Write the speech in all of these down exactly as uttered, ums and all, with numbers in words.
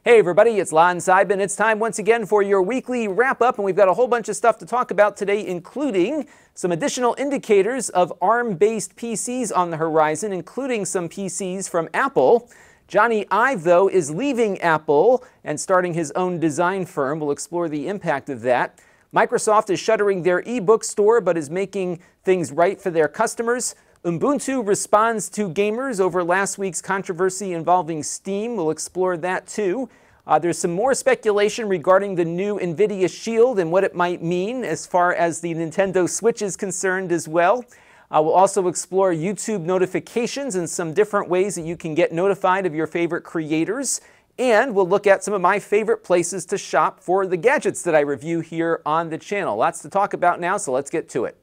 Hey everybody, it's Lon Seidman. It's time once again for your weekly wrap-up, and we've got a whole bunch of stuff to talk about today, including some additional indicators of ARM-based P Cs on the horizon, including some P Cs from Apple. Johnny Ive, though, is leaving Apple and starting his own design firm. We'll explore the impact of that. Microsoft is shuttering their ebook store, but is making things right for their customers. Ubuntu responds to gamers over last week's controversy involving Steam. We'll explore that too. Uh, there's some more speculation regarding the new NVIDIA Shield and what it might mean as far as the Nintendo Switch is concerned as well. Uh, we'll also explore YouTube notifications and some different ways that you can get notified of your favorite creators. And we'll look at some of my favorite places to shop for the gadgets that I review here on the channel. Lots to talk about now, so let's get to it.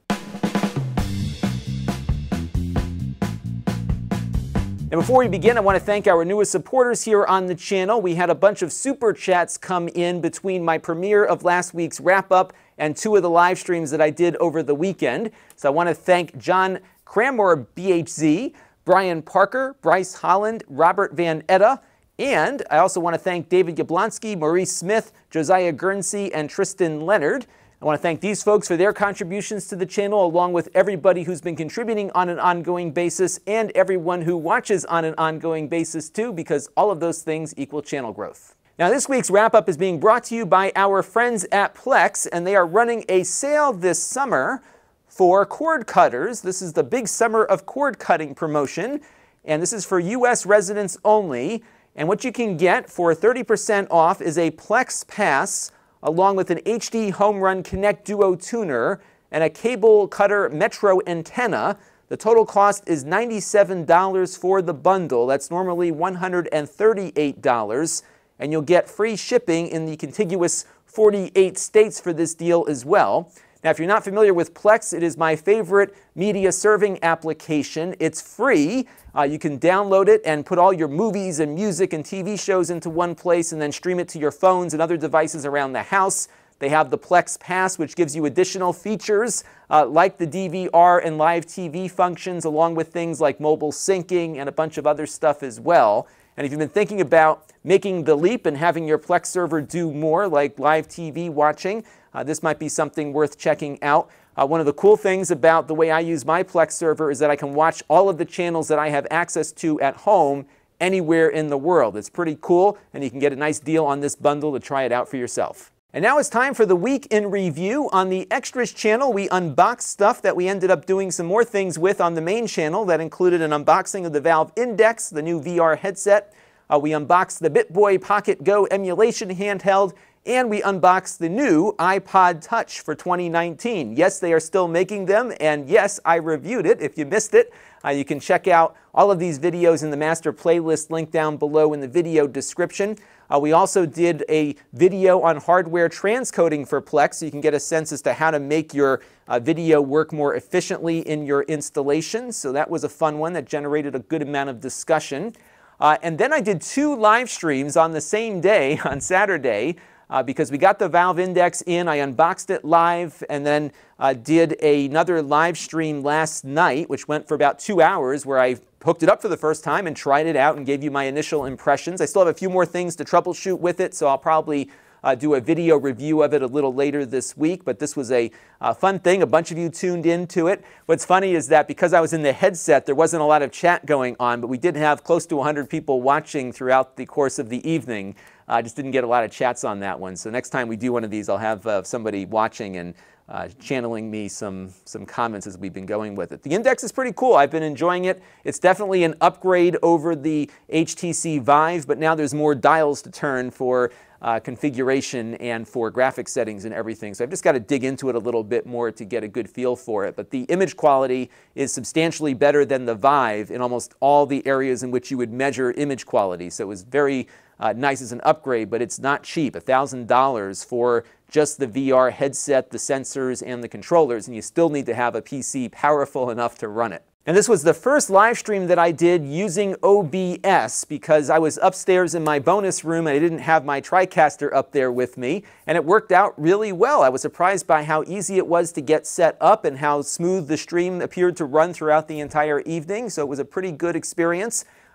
And before we begin, I want to thank our newest supporters here on the channel. We had a bunch of super chats come in between my premiere of last week's wrap-up and two of the live streams that I did over the weekend. So I want to thank John Cranmore B H Z, Brian Parker, Bryce Holland, Robert Van Etta, and I also want to thank David Yablonsky, Maurice Smith, Josiah Guernsey, and Tristan Leonard. I want to thank these folks for their contributions to the channel, along with everybody who's been contributing on an ongoing basis and everyone who watches on an ongoing basis too, because all of those things equal channel growth. Now, this week's wrap-up is being brought to you by our friends at Plex, and they are running a sale this summer for cord cutters. This is the big summer of cord cutting promotion, and this is for U S residents only. And what you can get for thirty percent off is a Plex Pass, along with an H D Home Run Connect Duo tuner and a cable cutter Metro antenna. The total cost is ninety-seven dollars for the bundle. That's normally one hundred thirty-eight dollars, and you'll get free shipping in the contiguous forty-eight states for this deal as well. Now, if you're not familiar with Plex, it is my favorite media serving application. It's free. Uh, you can download it and put all your movies and music and T V shows into one place and then stream it to your phones and other devices around the house. They have the Plex Pass, which gives you additional features uh, like the D V R and live T V functions, along with things like mobile syncing and a bunch of other stuff as well. And if you've been thinking about making the leap and having your Plex server do more, like live T V watching, uh, this might be something worth checking out. Uh, one of the cool things about the way I use my Plex server is that I can watch all of the channels that I have access to at home anywhere in the world. It's pretty cool, and you can get a nice deal on this bundle to try it out for yourself. And now it's time for the Week in Review. On the Extras channel, we unboxed stuff that we ended up doing some more things with on the main channel. That included an unboxing of the Valve Index, the new V R headset. Uh, we unboxed the BitBoy Pocket Go emulation handheld, and we unboxed the new iPod Touch for twenty nineteen. Yes, they are still making them, and yes, I reviewed it. If you missed it, uh, you can check out all of these videos in the master playlist link down below in the video description. Uh, we also did a video on hardware transcoding for Plex, so you can get a sense as to how to make your uh, video work more efficiently in your installation. So that was a fun one that generated a good amount of discussion. Uh, and then I did two live streams on the same day, on Saturday, uh, because we got the Valve Index in. I unboxed it live, and then uh, did another live stream last night, which went for about two hours, where I hooked it up for the first time and tried it out and gave you my initial impressions. I still have a few more things to troubleshoot with it, so I'll probably uh, do a video review of it a little later this week, but this was a uh, fun thing. A bunch of you tuned into it. What's funny is that because I was in the headset, there wasn't a lot of chat going on, but we did have close to one hundred people watching throughout the course of the evening. I uh, just didn't get a lot of chats on that one, so next time we do one of these, I'll have uh, somebody watching and Uh, channeling me some, some comments as we've been going with it. The Index is pretty cool. I've been enjoying it. It's definitely an upgrade over the H T C Vive, but now there's more dials to turn for uh, configuration and for graphic settings and everything. So I've just got to dig into it a little bit more to get a good feel for it. But the image quality is substantially better than the Vive in almost all the areas in which you would measure image quality. So it was very uh, nice as an upgrade, but it's not cheap. one thousand dollars for just the V R headset, the sensors, and the controllers, and you still need to have a P C powerful enough to run it. And this was the first live stream that I did using O B S because I was upstairs in my bonus room and I didn't have my TriCaster up there with me, and it worked out really well. I was surprised by how easy it was to get set up and how smooth the stream appeared to run throughout the entire evening, so it was a pretty good experience.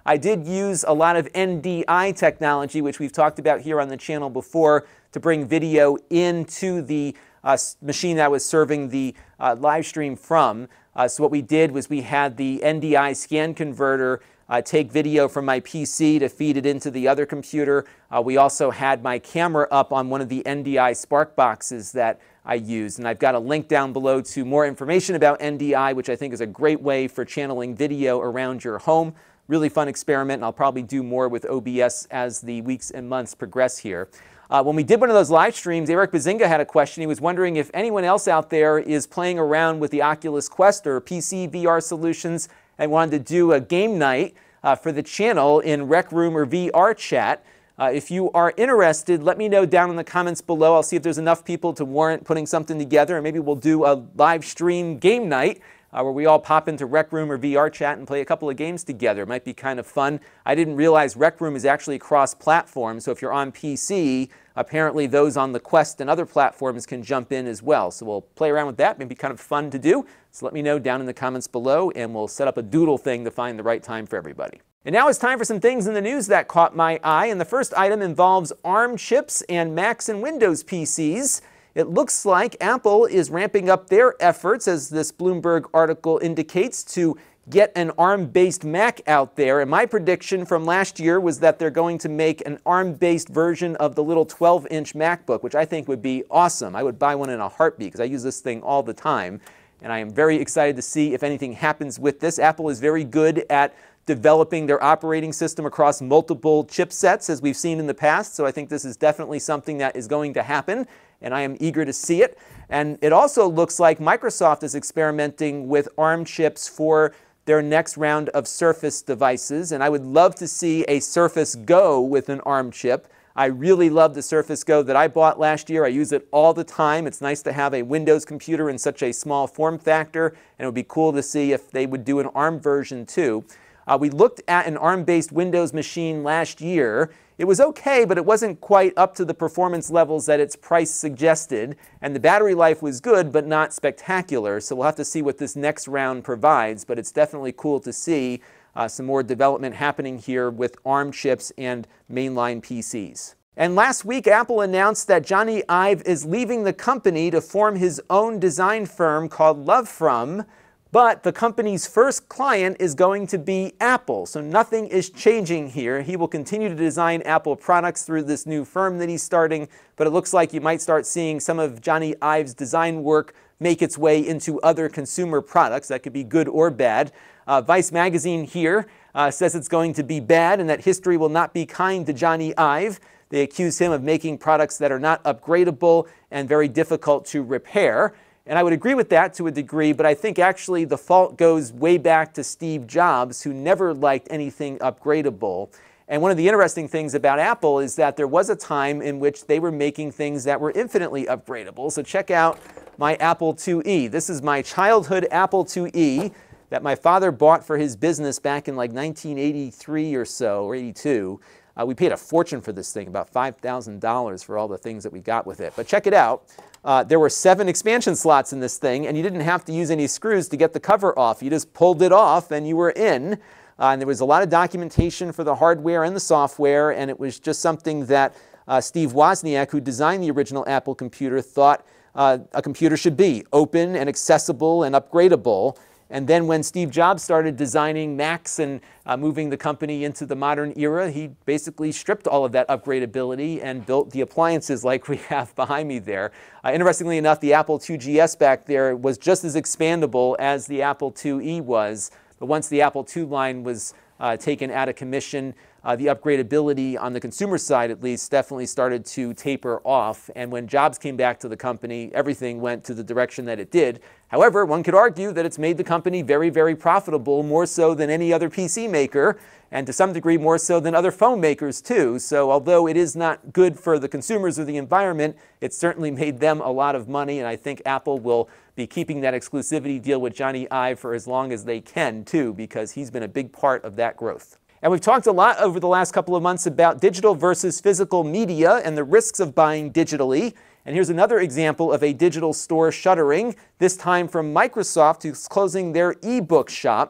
I did use a lot of N D I technology, which we've talked about here on the channel before, to bring video into the uh, machine that I was serving the uh, live stream from. Uh, so what we did was we had the N D I scan converter uh, take video from my P C to feed it into the other computer. Uh, we also had my camera up on one of the N D I Spark boxes that I used. And I've got a link down below to more information about N D I, which I think is a great way for channeling video around your home. Really fun experiment, and I'll probably do more with O B S as the weeks and months progress here. Uh, when we did one of those live streams, Eric Bazinga had a question. He was wondering if anyone else out there is playing around with the Oculus Quest or P C V R solutions and wanted to do a game night uh, for the channel in Rec Room or V R Chat. Uh, if you are interested, let me know down in the comments below. I'll see if there's enough people to warrant putting something together, and maybe we'll do a live stream game night Uh, where we all pop into Rec Room or V R Chat and play a couple of games together. It might be kind of fun. I didn't realize Rec Room is actually cross-platform, so if you're on P C, apparently those on the Quest and other platforms can jump in as well. So we'll play around with that. Maybe kind of fun to do. So let me know down in the comments below, and we'll set up a doodle thing to find the right time for everybody. And now it's time for some things in the news that caught my eye, and the first item involves ARM chips and Macs and Windows P Cs. It looks like Apple is ramping up their efforts, as this Bloomberg article indicates, to get an ARM-based Mac out there. And my prediction from last year was that they're going to make an ARM-based version of the little twelve inch MacBook, which I think would be awesome. I would buy one in a heartbeat because I use this thing all the time. And I am very excited to see if anything happens with this. Apple is very good at developing their operating system across multiple chipsets, as we've seen in the past. So I think this is definitely something that is going to happen, and I am eager to see it. And it also looks like Microsoft is experimenting with ARM chips for their next round of Surface devices, and I would love to see a Surface Go with an ARM chip. I really love the Surface Go that I bought last year. I use it all the time. It's nice to have a Windows computer in such a small form factor, and it would be cool to see if they would do an ARM version too. Uh, we looked at an ARM-based Windows machine last year. It was okay, but it wasn't quite up to the performance levels that its price suggested, and the battery life was good, but not spectacular. So we'll have to see what this next round provides, but it's definitely cool to see uh, some more development happening here with ARM chips and mainline P Cs. And last week, Apple announced that Jony Ive is leaving the company to form his own design firm called LoveFrom. But the company's first client is going to be Apple, so nothing is changing here. He will continue to design Apple products through this new firm that he's starting, but it looks like you might start seeing some of Jony Ive's design work make its way into other consumer products. That could be good or bad. Uh, Vice magazine here uh, says it's going to be bad and that history will not be kind to Jony Ive. They accuse him of making products that are not upgradable and very difficult to repair. And I would agree with that to a degree, but I think actually the fault goes way back to Steve Jobs, who never liked anything upgradable. And one of the interesting things about Apple is that there was a time in which they were making things that were infinitely upgradable. So check out my Apple two E. This is my childhood Apple two E that my father bought for his business back in like nineteen eighty-three or so, or eighty-two. Uh, we paid a fortune for this thing, about five thousand dollars for all the things that we got with it. But check it out. Uh, there were seven expansion slots in this thing, and you didn't have to use any screws to get the cover off. You just pulled it off, and you were in. Uh, and there was a lot of documentation for the hardware and the software, and it was just something that uh, Steve Wozniak, who designed the original Apple computer, thought uh, a computer should be open and accessible and upgradable. And then when Steve Jobs started designing Macs and uh, moving the company into the modern era, he basically stripped all of that upgradability and built the appliances like we have behind me there. Uh, interestingly enough, the Apple two G S back there was just as expandable as the Apple two E was. But once the Apple two line was uh, taken out of commission, uh, the upgradability on the consumer side, at least, definitely started to taper off. And when Jobs came back to the company, everything went to the direction that it did. However, one could argue that it's made the company very, very profitable, more so than any other P C maker, and to some degree more so than other phone makers too. So although it is not good for the consumers or the environment, it certainly made them a lot of money, and I think Apple will be keeping that exclusivity deal with Jony Ive for as long as they can too, because he's been a big part of that growth. And we've talked a lot over the last couple of months about digital versus physical media and the risks of buying digitally. And here's another example of a digital store shuttering, this time from Microsoft, who's closing their ebook shop.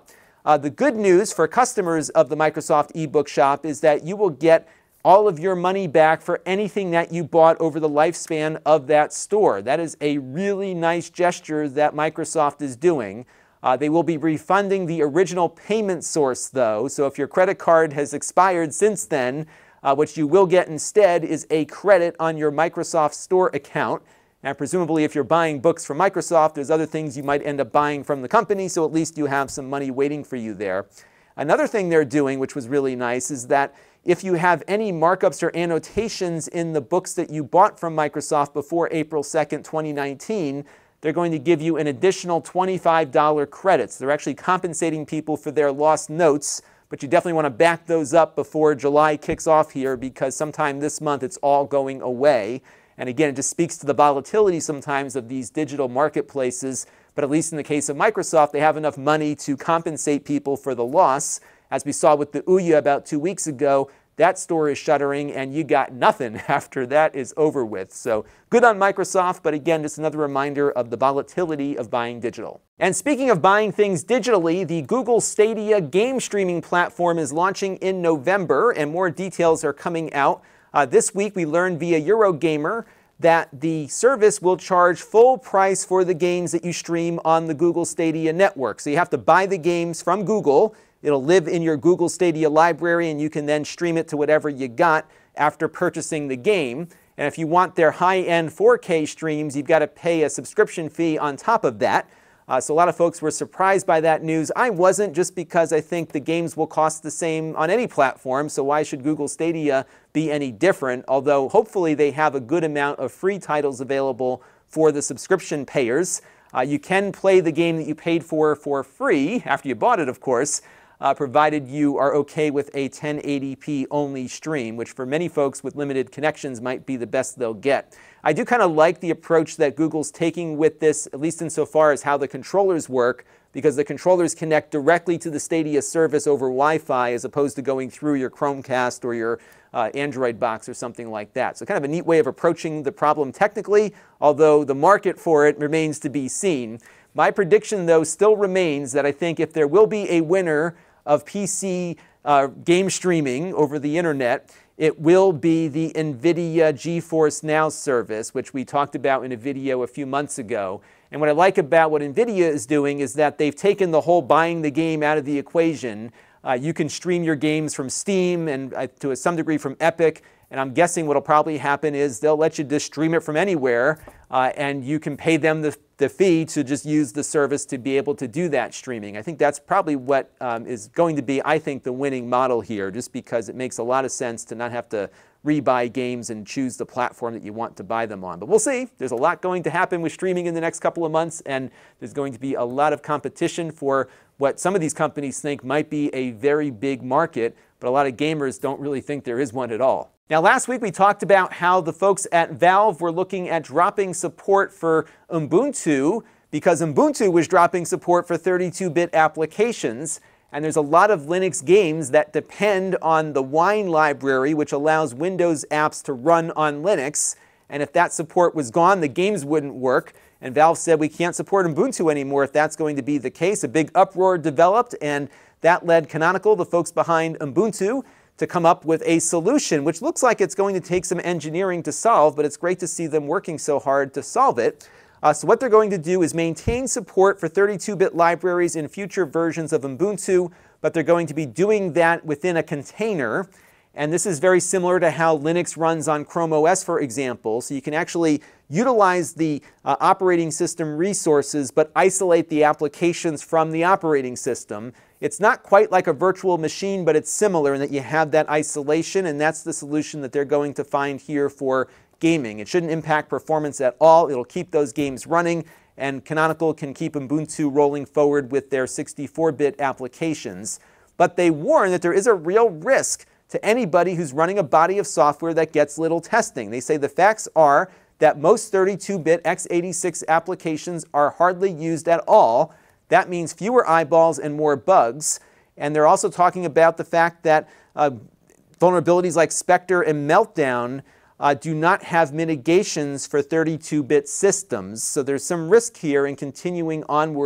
Uh, the good news for customers of the Microsoft eBook Shop is that you will get all of your money back for anything that you bought over the lifespan of that store. That is a really nice gesture that Microsoft is doing. Uh, they will be refunding the original payment source though, so if your credit card has expired since then, uh, what you will get instead is a credit on your Microsoft Store account. And presumably if you're buying books from Microsoft, there's other things you might end up buying from the company, so at least you have some money waiting for you there. Another thing they're doing, which was really nice, is that if you have any markups or annotations in the books that you bought from Microsoft before April second, twenty nineteen, they're going to give you an additional twenty-five dollar credits. They're actually compensating people for their lost notes, but you definitely want to back those up before July kicks off here, because sometime this month it's all going away. And again, it just speaks to the volatility sometimes of these digital marketplaces, but at least in the case of Microsoft, they have enough money to compensate people for the loss. As we saw with the Ouya about two weeks ago, that store is shuttering and you got nothing after that is over with. So good on Microsoft, but again, just another reminder of the volatility of buying digital. And speaking of buying things digitally, the Google Stadia game streaming platform is launching in November, and more details are coming out. Uh, this week we learned via Eurogamer that the service will charge full price for the games that you stream on the Google Stadia network. So you have to buy the games from Google. It'll live in your Google Stadia library, and you can then stream it to whatever you got after purchasing the game. And if you want their high-end four K streams, you've got to pay a subscription fee on top of that. Uh, so a lot of folks were surprised by that news. I wasn't, just because I think the games will cost the same on any platform, so why should Google Stadia be any different? Although hopefully they have a good amount of free titles available for the subscription payers. Uh, you can play the game that you paid for for free, after you bought it of course, Uh, provided you are okay with a ten eighty p only stream, which for many folks with limited connections might be the best they'll get. I do kind of like the approach that Google's taking with this, at least insofar as how the controllers work, because the controllers connect directly to the Stadia service over Wi-Fi as opposed to going through your Chromecast or your uh, Android box or something like that. So kind of a neat way of approaching the problem technically, although the market for it remains to be seen. My prediction, though, still remains that I think if there will be a winner of P C uh, game streaming over the internet, it will be the NVIDIA GeForce Now service, which we talked about in a video a few months ago. And what I like about what NVIDIA is doing is that they've taken the whole buying the game out of the equation. Uh, you can stream your games from Steam and uh, to some degree from Epic. And I'm guessing what will probably happen is they'll let you just stream it from anywhere, uh, and you can pay them the, the fee to just use the service to be able to do that streaming. I think that's probably what um, is going to be, I think, the winning model here, just because it makes a lot of sense to not have to rebuy games and choose the platform that you want to buy them on. But we'll see. There's a lot going to happen with streaming in the next couple of months, and there's going to be a lot of competition for what some of these companies think might be a very big market, but a lot of gamers don't really think there is one at all. Now, last week we talked about how the folks at Valve were looking at dropping support for Ubuntu because Ubuntu was dropping support for thirty-two bit applications. And there's a lot of Linux games that depend on the Wine library, which allows Windows apps to run on Linux. And if that support was gone, the games wouldn't work. And Valve said we can't support Ubuntu anymore if that's going to be the case. A big uproar developed, and that led Canonical, the folks behind Ubuntu, to come up with a solution, which looks like it's going to take some engineering to solve, but it's great to see them working so hard to solve it. Uh, so what they're going to do is maintain support for thirty-two bit libraries in future versions of Ubuntu, but they're going to be doing that within a container. And this is very similar to how Linux runs on Chrome O S, for example. So you can actually utilize the uh, operating system resources, but isolate the applications from the operating system. It's not quite like a virtual machine, but it's similar in that you have that isolation, and that's the solution that they're going to find here for gaming. It shouldn't impact performance at all. It'll keep those games running, and Canonical can keep Ubuntu rolling forward with their sixty-four bit applications. But they warn that there is a real risk to anybody who's running a body of software that gets little testing. They say the facts are that most thirty-two bit x eighty-six applications are hardly used at all. That means fewer eyeballs and more bugs. And they're also talking about the fact that uh, vulnerabilities like Spectre and Meltdown uh, do not have mitigations for thirty-two bit systems. So there's some risk here in continuing onward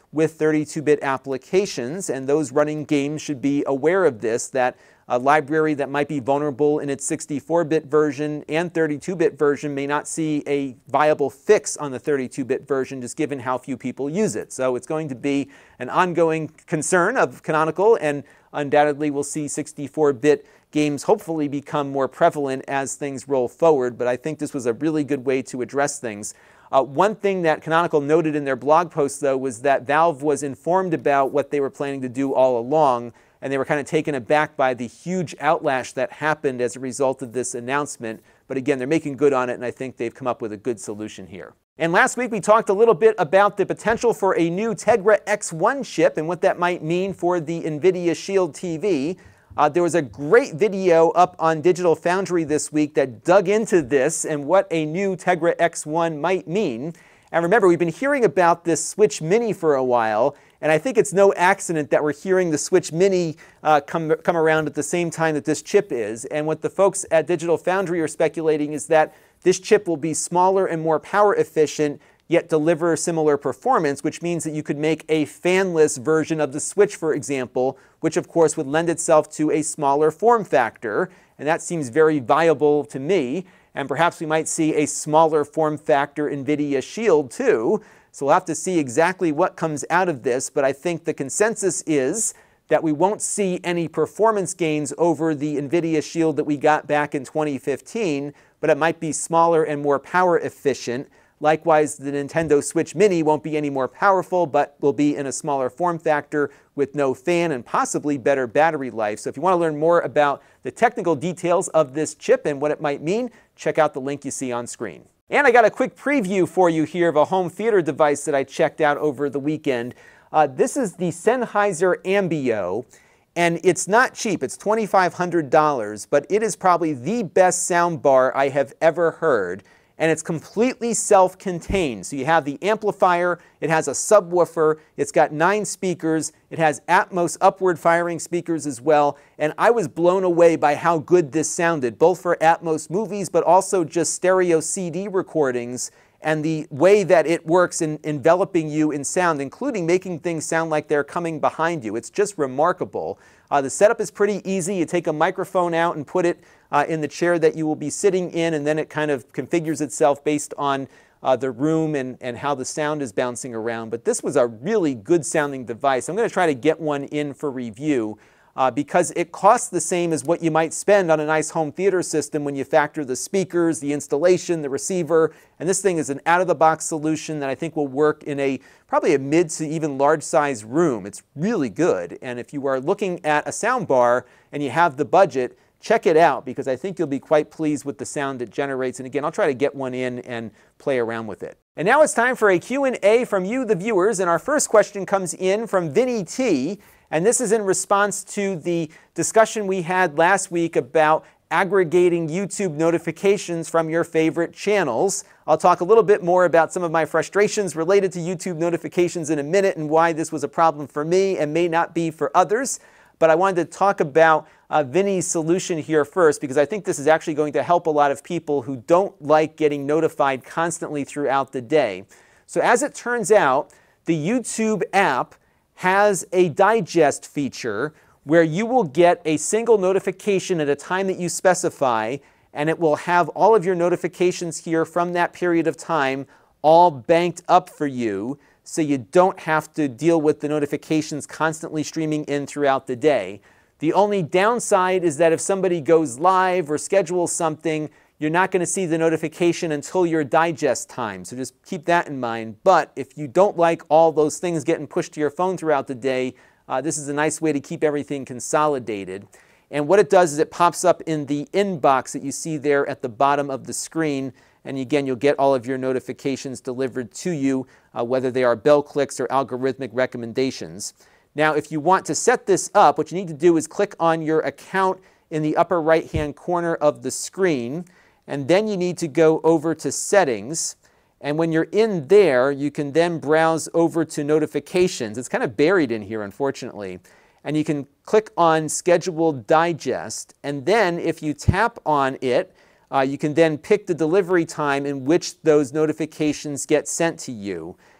with thirty-two bit applications, and those running games should be aware of this, that a library that might be vulnerable in its sixty-four bit version and thirty-two bit version may not see a viable fix on the thirty-two bit version, just given how few people use it. So it's going to be an ongoing concern of Canonical, and undoubtedly we'll see sixty-four bit games hopefully become more prevalent as things roll forward, but I think this was a really good way to address things. Uh, one thing that Canonical noted in their blog post, though, was that Valve was informed about what they were planning to do all along, and they were kind of taken aback by the huge outlash that happened as a result of this announcement. But again, they're making good on it, and I think they've come up with a good solution here. And last week we talked a little bit about the potential for a new Tegra X one chip and what that might mean for the NVIDIA Shield T V. Uh, there was a great video up on Digital Foundry this week that dug into this and what a new Tegra X one might mean. And remember, we've been hearing about this Switch Mini for a while, and I think it's no accident that we're hearing the Switch Mini uh, come, come around at the same time that this chip is. And what the folks at Digital Foundry are speculating is that this chip will be smaller and more power efficient, yet deliver similar performance, which means that you could make a fanless version of the Switch, for example, which of course would lend itself to a smaller form factor. And that seems very viable to me. And perhaps we might see a smaller form factor NVIDIA Shield too. So we'll have to see exactly what comes out of this, but I think the consensus is that we won't see any performance gains over the NVIDIA Shield that we got back in twenty fifteen, but it might be smaller and more power efficient. Likewise, the Nintendo Switch Mini won't be any more powerful, but will be in a smaller form factor with no fan and possibly better battery life. So if you want to learn more about the technical details of this chip and what it might mean, check out the link you see on screen. And I got a quick preview for you here of a home theater device that I checked out over the weekend. Uh, this is the Sennheiser Ambeo, and it's not cheap. It's twenty-five hundred dollars, but it is probably the best sound bar I have ever heard. And it's completely self-contained. So you have the amplifier, it has a subwoofer, it's got nine speakers, it has Atmos upward firing speakers as well, and I was blown away by how good this sounded, both for Atmos movies, but also just stereo C D recordings, and the way that it works in enveloping you in sound, including making things sound like they're coming behind you. It's just remarkable. Uh, the setup is pretty easy. You take a microphone out and put it uh, in the chair that you will be sitting in, and then it kind of configures itself based on uh, the room and, and how the sound is bouncing around. But this was a really good sounding device. I'm going to try to get one in for review uh, because it costs the same as what you might spend on a nice home theater system when you factor the speakers, the installation, the receiver, and this thing is an out-of-the-box solution that I think will work in a probably a mid to even large size room. It's really good, and if you are looking at a sound bar and you have the budget, check it out because I think you'll be quite pleased with the sound it generates. And again, I'll try to get one in and play around with it. And now it's time for a Q and A from you, the viewers, and our first question comes in from Vinny T, and this is in response to the discussion we had last week about aggregating YouTube notifications from your favorite channels. I'll talk a little bit more about some of my frustrations related to YouTube notifications in a minute and why this was a problem for me and may not be for others. But I wanted to talk about uh, Vinny's solution here first because I think this is actually going to help a lot of people who don't like getting notified constantly throughout the day. So as it turns out, the YouTube app has a digest feature where you will get a single notification at a time that you specify, and it will have all of your notifications here from that period of time all banked up for you, so you don't have to deal with the notifications constantly streaming in throughout the day. The only downside is that if somebody goes live or schedules something, you're not going to see the notification until your digest time. So just keep that in mind. But if you don't like all those things getting pushed to your phone throughout the day, uh, this is a nice way to keep everything consolidated. And what it does is it pops up in the inbox that you see there at the bottom of the screen. And again, you'll get all of your notifications delivered to you, uh, whether they are bell clicks or algorithmic recommendations. Now, if you want to set this up, what you need to do is click on your account in the upper right-hand corner of the screen, and then you need to go over to Settings. And when you're in there, you can then browse over to Notifications. It's kind of buried in here, unfortunately. And you can click on Scheduled Digest, and then if you tap on it, Uh, you can then pick the delivery time in which those notifications get sent to you.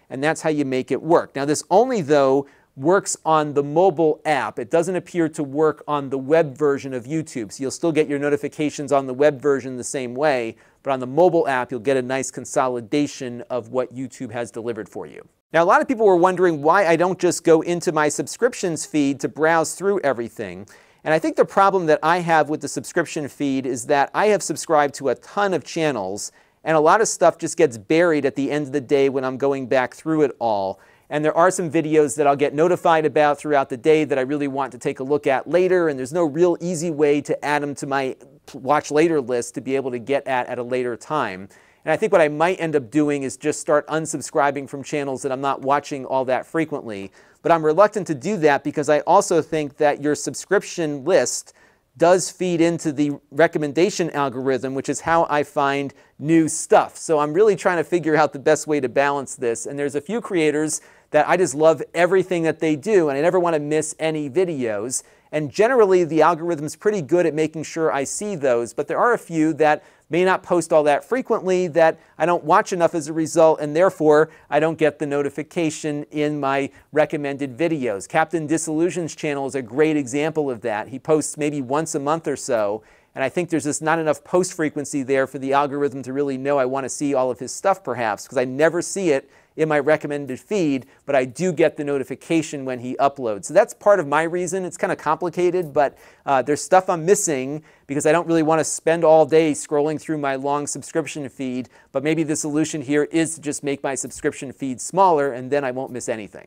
and that's how you make it work. Now, this only, though, works on the mobile app. It doesn't appear to work on the web version of YouTube. So you'll still get your notifications on the web version the same way, but on the mobile app, you'll get a nice consolidation of what YouTube has delivered for you. Now, a lot of people were wondering why I don't just go into my subscriptions feed to browse through everything. And I think the problem that I have with the subscription feed is that I have subscribed to a ton of channels, and a lot of stuff just gets buried at the end of the day when I'm going back through it all. And there are some videos that I'll get notified about throughout the day that I really want to take a look at later, and there's no real easy way to add them to my watch later list to be able to get at at a later time. And I think what I might end up doing is just start unsubscribing from channels that I'm not watching all that frequently. But I'm reluctant to do that because I also think that your subscription list does feed into the recommendation algorithm, which is how I find new stuff. So I'm really trying to figure out the best way to balance this. And there's a few creators that I just love everything that they do, and I never want to miss any videos. And generally, the algorithm's pretty good at making sure I see those, but there are a few that may not post all that frequently that I don't watch enough as a result, and therefore I don't get the notification in my recommended videos. Captain Disillusion's channel is a great example of that. He posts maybe once a month or so, and I think there's just not enough post frequency there for the algorithm to really know I want to see all of his stuff perhaps, because I never see it in my recommended feed, but I do get the notification when he uploads. So that's part of my reason. It's kind of complicated, but uh, there's stuff I'm missing because I don't really want to spend all day scrolling through my long subscription feed, but maybe the solution here is to just make my subscription feed smaller, and then I won't miss anything.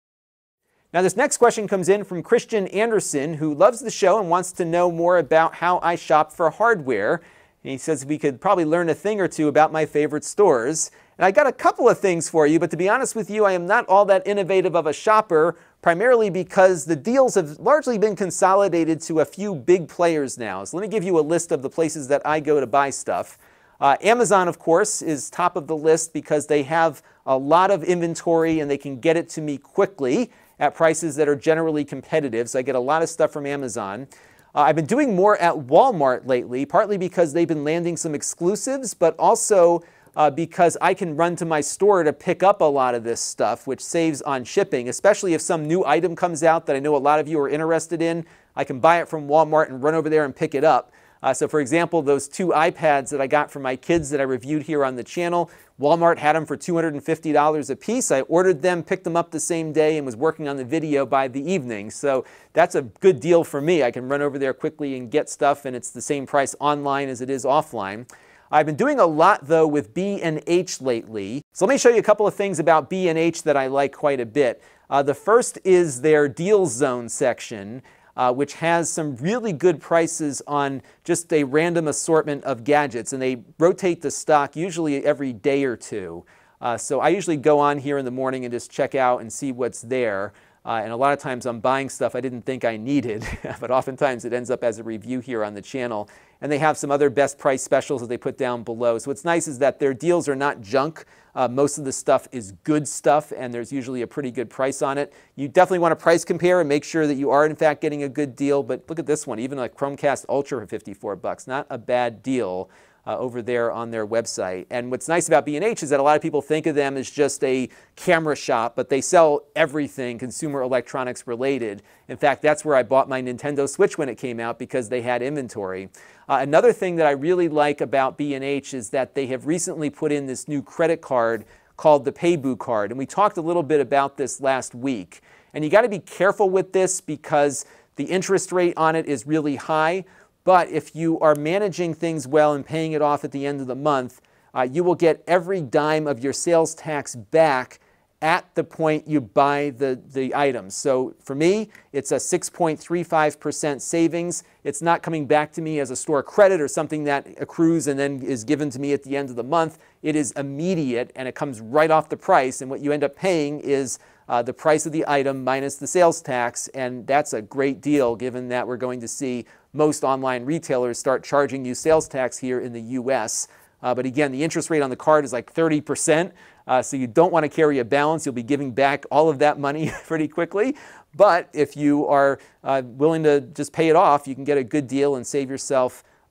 Now, this next question comes in from Christian Anderson, who loves the show and wants to know more about how I shop for hardware. And he says we could probably learn a thing or two about my favorite stores. And I got a couple of things for you, but to be honest with you, I am not all that innovative of a shopper, primarily because the deals have largely been consolidated to a few big players now. So let me give you a list of the places that I go to buy stuff. Uh, Amazon, of course, is top of the list because they have a lot of inventory and they can get it to me quickly at prices that are generally competitive. So I get a lot of stuff from Amazon. Uh, I've been doing more at Walmart lately, partly because they've been landing some exclusives, but also Uh, because I can run to my store to pick up a lot of this stuff, which saves on shipping, especially if some new item comes out that I know a lot of you are interested in. I can buy it from Walmart and run over there and pick it up. Uh, so for example, those two iPads that I got for my kids that I reviewed here on the channel, Walmart had them for two hundred fifty dollars a piece. I ordered them, picked them up the same day, and was working on the video by the evening. So that's a good deal for me. I can run over there quickly and get stuff, and it's the same price online as it is offline. I've been doing a lot, though, with B and H lately. So let me show you a couple of things about B and H that I like quite a bit. Uh, the first is their Deal Zone section, uh, which has some really good prices on just a random assortment of gadgets. And they rotate the stock usually every day or two. Uh, so I usually go on here in the morning and just check out and see what's there. Uh, and a lot of times I'm buying stuff I didn't think I needed, but oftentimes it ends up as a review here on the channel. And they have some other best price specials that they put down below. So what's nice is that their deals are not junk. Uh, most of the stuff is good stuff, and there's usually a pretty good price on it. You definitely want to price compare and make sure that you are in fact getting a good deal. But look at this one, even a Chromecast Ultra for fifty-four bucks, not a bad deal. Uh, over there on their website. And what's nice about B and H is that a lot of people think of them as just a camera shop, but they sell everything consumer electronics related. In fact, that's where I bought my Nintendo Switch when it came out because they had inventory. Uh, another thing that I really like about B and H is that they have recently put in this new credit card called the Paybu card. And we talked a little bit about this last week. And you got to be careful with this because the interest rate on it is really high. But if you are managing things well and paying it off at the end of the month, uh, you will get every dime of your sales tax back at the point you buy the, the items. So for me, it's a six point three five percent savings. It's not coming back to me as a store credit or something that accrues and then is given to me at the end of the month. It is immediate and it comes right off the price. And what you end up paying is uh, the price of the item minus the sales tax. And that's a great deal given that we're going to see most online retailers start charging you sales tax here in the U S. Uh, but again, the interest rate on the card is like thirty percent, uh, so you don't want to carry a balance. You'll be giving back all of that money pretty quickly. But if you are uh, willing to just pay it off, you can get a good deal and save yourself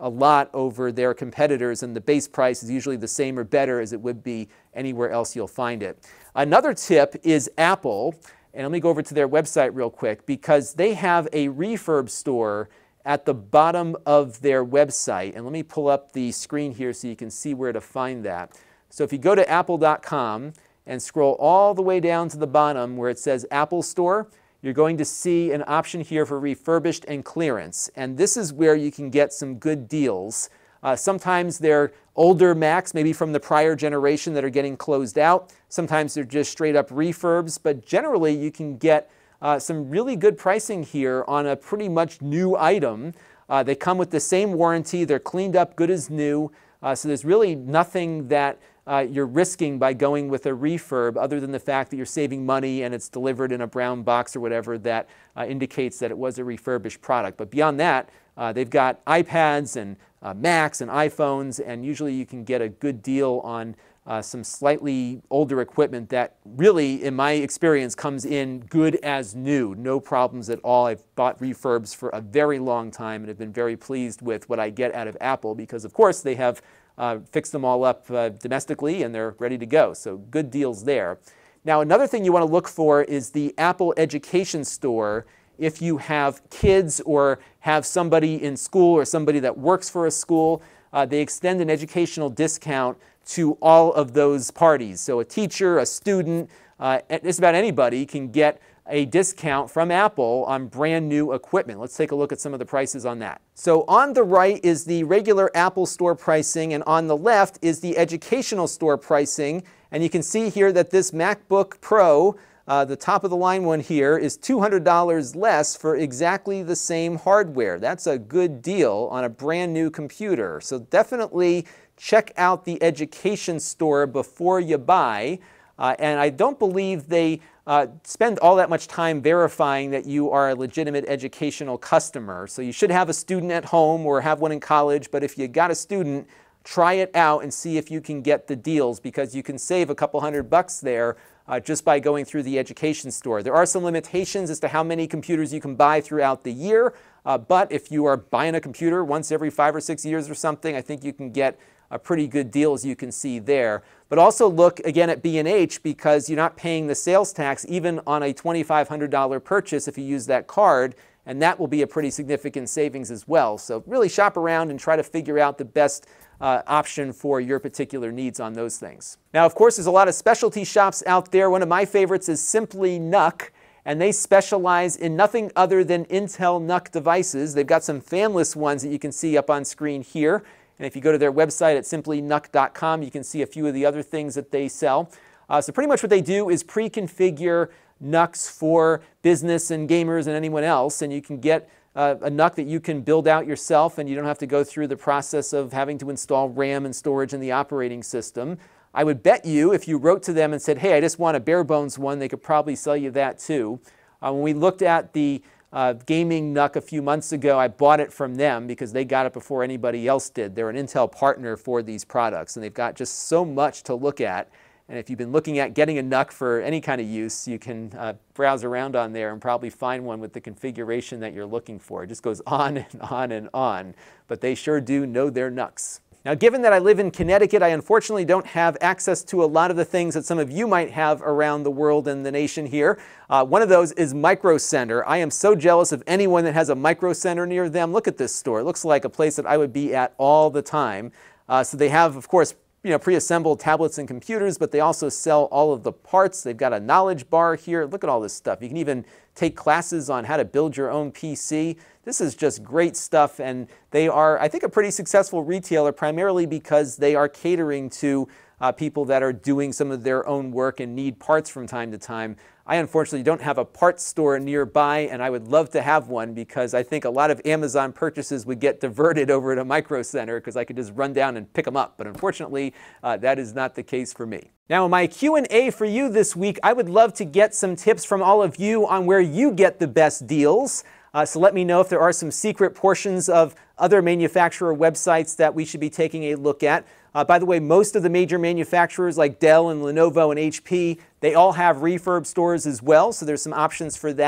a lot over their competitors, and the base price is usually the same or better as it would be anywhere else you'll find it. Another tip is Apple, and let me go over to their website real quick, because they have a refurb store at the bottom of their website. And let me pull up the screen here so you can see where to find that. So if you go to apple dot com and scroll all the way down to the bottom where it says Apple Store, you're going to see an option here for refurbished and clearance. And this is where you can get some good deals. Uh, sometimes they're older Macs, maybe from the prior generation, that are getting closed out. Sometimes they're just straight up refurbs, but generally you can get uh, some really good pricing here on a pretty much new item. Uh, they come with the same warranty. They're cleaned up good as new. Uh, so there's really nothing that Uh, you're risking by going with a refurb, other than the fact that you're saving money and it's delivered in a brown box or whatever that uh, indicates that it was a refurbished product. But beyond that, uh, they've got iPads and uh, Macs and iPhones, and usually you can get a good deal on uh, some slightly older equipment that really, in my experience, comes in good as new. No problems at all. I've bought refurbs for a very long time and have been very pleased with what I get out of Apple because, of course, they have Uh, fix them all up uh, domestically and they're ready to go. So good deals there. Now another thing you want to look for is the Apple Education Store. If you have kids or have somebody in school or somebody that works for a school, uh, they extend an educational discount to all of those parties. So a teacher, a student, uh, just about anybody can get a discount from Apple on brand new equipment. Let's take a look at some of the prices on that. So on the right is the regular Apple Store pricing, and on the left is the Educational Store pricing. And you can see here that this MacBook Pro, uh, the top of the line one here, is two hundred dollars less for exactly the same hardware. That's a good deal on a brand new computer. So definitely check out the Education Store before you buy. Uh, and I don't believe they uh, spend all that much time verifying that you are a legitimate educational customer. So you should have a student at home or have one in college, but if you got a student, try it out and see if you can get the deals, because you can save a couple hundred bucks there uh, just by going through the Education Store. There are some limitations as to how many computers you can buy throughout the year, uh, but if you are buying a computer once every five or six years or something, I think you can get a pretty good deal, as you can see there. But also look again at B and H, because you're not paying the sales tax even on a twenty-five hundred dollar purchase if you use that card, and that will be a pretty significant savings as well. So really shop around and try to figure out the best uh, option for your particular needs on those things. Now, of course, there's a lot of specialty shops out there. One of my favorites is Simply N U C, and they specialize in nothing other than Intel N U C devices. They've got some fanless ones that you can see up on screen here. And if you go to their website at simply N U C dot com, you can see a few of the other things that they sell. Uh, so pretty much what they do is pre-configure N U Cs for business and gamers and anyone else, and you can get uh, a N U C that you can build out yourself, and you don't have to go through the process of having to install RAM and storage in the operating system. I would bet you if you wrote to them and said, hey, I just want a bare bones one, they could probably sell you that too. Uh, when we looked at the Uh, gaming N U C a few months ago, I bought it from them because they got it before anybody else did. They're an Intel partner for these products, and they've got just so much to look at. And if you've been looking at getting a N U C for any kind of use, you can uh, browse around on there and probably find one with the configuration that you're looking for. It just goes on and on and on, but they sure do know their N U Cs. Now, given that I live in Connecticut, I unfortunately don't have access to a lot of the things that some of you might have around the world and the nation here. Uh, one of those is Micro Center. I am so jealous of anyone that has a Micro Center near them. Look at this store. It looks like a place that I would be at all the time. Uh, so they have, of course, you know, pre-assembled tablets and computers, but they also sell all of the parts. They've got a knowledge bar here. Look at all this stuff. You can even take classes on how to build your own P C. This is just great stuff, and they are, I think, a pretty successful retailer, primarily because they are catering to uh, people that are doing some of their own work and need parts from time to time. I unfortunately don't have a parts store nearby, and I would love to have one because I think a lot of Amazon purchases would get diverted over to Micro Center because I could just run down and pick them up. But unfortunately, uh, that is not the case for me. Now, in my Q and A for you this week, I would love to get some tips from all of you on where you get the best deals. Uh, so let me know if there are some secret portions of other manufacturer websites that we should be taking a look at. Uh, by the way, most of the major manufacturers like Dell and Lenovo and H P, they all have refurb stores as well, so there's some options for that.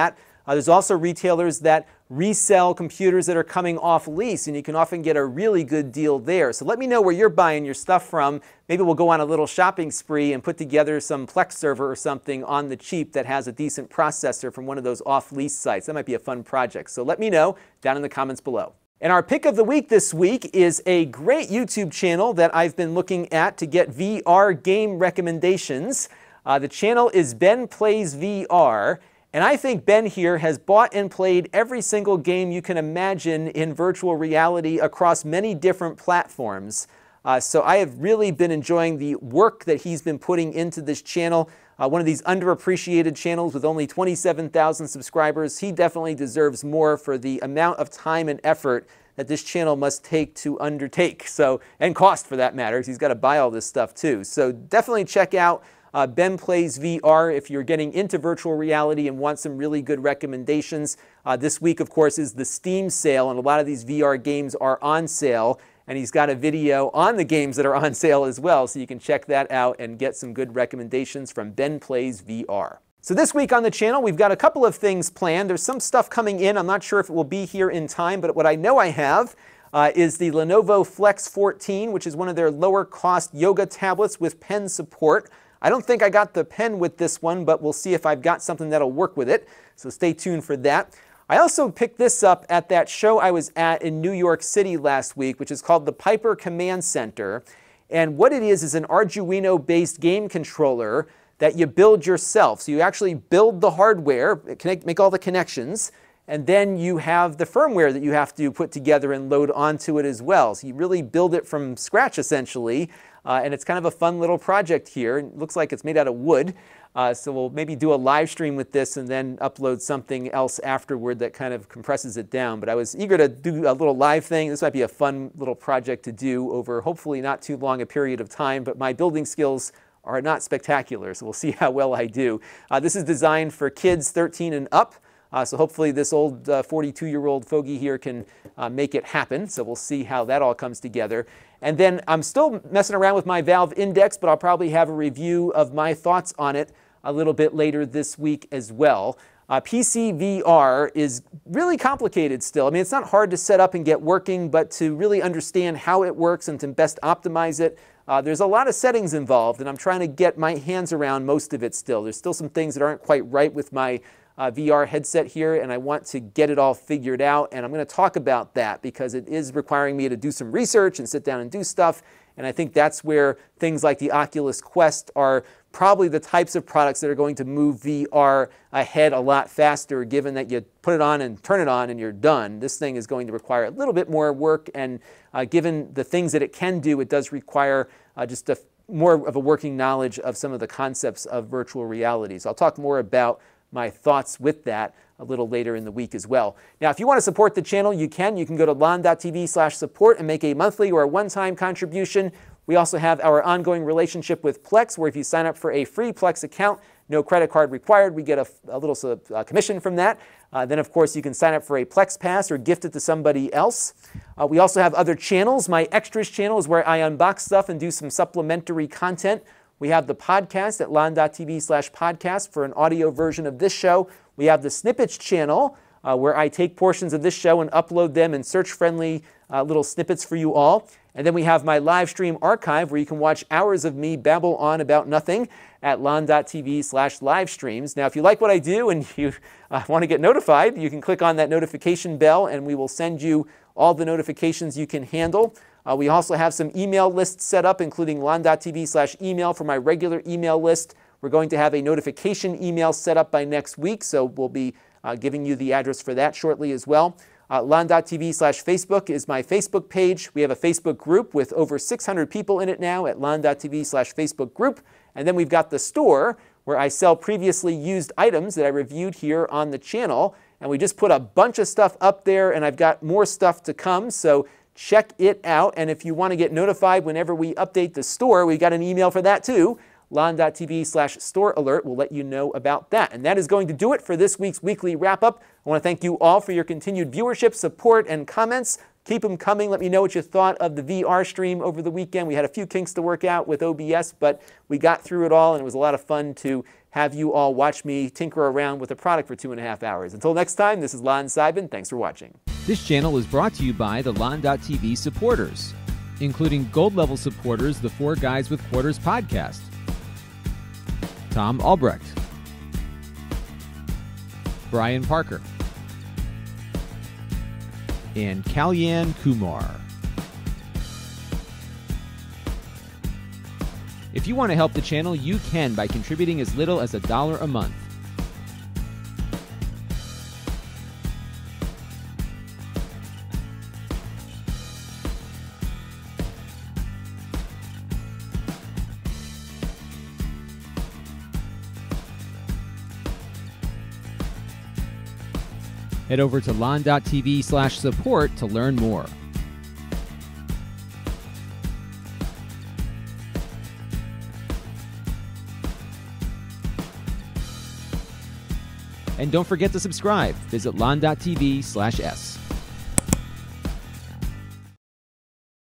Uh, there's also retailers that resell computers that are coming off lease, and you can often get a really good deal there. So let me know where you're buying your stuff from. Maybe we'll go on a little shopping spree and put together some Plex server or something on the cheap that has a decent processor from one of those off-lease sites. That might be a fun project. So let me know down in the comments below. And our pick of the week this week is a great YouTube channel that I've been looking at to get V R game recommendations. Uh, the channel is Ben Plays V R. And I think Ben here has bought and played every single game you can imagine in virtual reality across many different platforms. Uh, so I have really been enjoying the work that he's been putting into this channel. Uh, one of these underappreciated channels with only twenty-seven thousand subscribers. He definitely deserves more for the amount of time and effort that this channel must take to undertake. So, and cost for that matter. He's got to buy all this stuff too. So definitely check out Uh, Ben Plays V R if you're getting into virtual reality and want some really good recommendations. Uh, this week, of course, is the Steam sale, and a lot of these V R games are on sale. And he's got a video on the games that are on sale as well, so you can check that out and get some good recommendations from Ben Plays V R. So this week on the channel, we've got a couple of things planned. There's some stuff coming in. I'm not sure if it will be here in time, but what I know I have uh, is the Lenovo Flex fourteen, which is one of their lower cost yoga tablets with pen support. I don't think I got the pen with this one, but we'll see if I've got something that'll work with it. So stay tuned for that. I also picked this up at that show I was at in New York City last week, which is called the Piper Command Center. And what it is is an Arduino-based game controller that you build yourself. So you actually build the hardware, connect, make all the connections, and then you have the firmware that you have to put together and load onto it as well. So you really build it from scratch, essentially. Uh, and it's kind of a fun little project here. It looks like it's made out of wood. Uh, so we'll maybe do a live stream with this and then upload something else afterward that kind of compresses it down. But I was eager to do a little live thing. This might be a fun little project to do over hopefully not too long a period of time. But my building skills are not spectacular, so we'll see how well I do. Uh, this is designed for kids thirteen and up. Uh, so hopefully this old forty-two-year-old uh, fogey here can uh, make it happen. So we'll see how that all comes together. And then I'm still messing around with my Valve Index, but I'll probably have a review of my thoughts on it a little bit later this week as well. Uh, P C V R is really complicated still. I mean, it's not hard to set up and get working, but to really understand how it works and to best optimize it, uh, there's a lot of settings involved, and I'm trying to get my hands around most of it still. There's still some things that aren't quite right with my Uh, V R headset here, and I want to get it all figured out, and I'm going to talk about that because it is requiring me to do some research and sit down and do stuff, and I think that's where things like the Oculus Quest are probably the types of products that are going to move V R ahead a lot faster, given that you put it on and turn it on and you're done. This thing is going to require a little bit more work, and uh, given the things that it can do, it does require uh, just a, more of a working knowledge of some of the concepts of virtual reality. So I'll talk more about my thoughts with that a little later in the week as well. Now, if you want to support the channel, you can. You can go to lon.tv slash support and make a monthly or a one-time contribution. We also have our ongoing relationship with Plex, where if you sign up for a free Plex account, no credit card required, we get a, a little uh, commission from that. Uh, then, of course, you can sign up for a Plex Pass or gift it to somebody else. Uh, we also have other channels. My Extras channel is where I unbox stuff and do some supplementary content. We have the podcast at lon.tv slash podcast for an audio version of this show. We have the Snippets channel uh, where I take portions of this show and upload them in search-friendly uh, little snippets for you all. And then we have my live stream archive where you can watch hours of me babble on about nothing at lon.tv slash live streams. Now, if you like what I do and you uh, want to get notified, you can click on that notification bell and we will send you all the notifications you can handle. Uh, we also have some email lists set up, including lon.tv slash email for my regular email list. We're going to have a notification email set up by next week, so we'll be uh, giving you the address for that shortly as well. Uh, lon.tv slash Facebook is my Facebook page. We have a Facebook group with over six hundred people in it now at lon.tv slash Facebook group. And then we've got the store where I sell previously used items that I reviewed here on the channel. And we just put a bunch of stuff up there, and I've got more stuff to come. So check it out, and if you want to get notified whenever we update the store, we got an email for that too. lon.tv slash store alert will let you know about that. And that is going to do it for this week's weekly wrap-up. I want to thank you all for your continued viewership, support, and comments. Keep them coming. Let me know what you thought of the V R stream over the weekend. We had a few kinks to work out with O B S, but we got through it all, and it was a lot of fun to have you all watch me tinker around with the product for two and a half hours. Until next time, this is Lon Seidman. Thanks for watching. This channel is brought to you by the Lon dot T V supporters, including gold-level supporters, the Four Guys with Quarters podcast, Tom Albrecht, Brian Parker, and Kalyan Kumar. If you want to help the channel, you can by contributing as little as a dollar a month. Head over to Lon dot T V slash support to learn more. And don't forget to subscribe. Visit Lon dot T V slash S.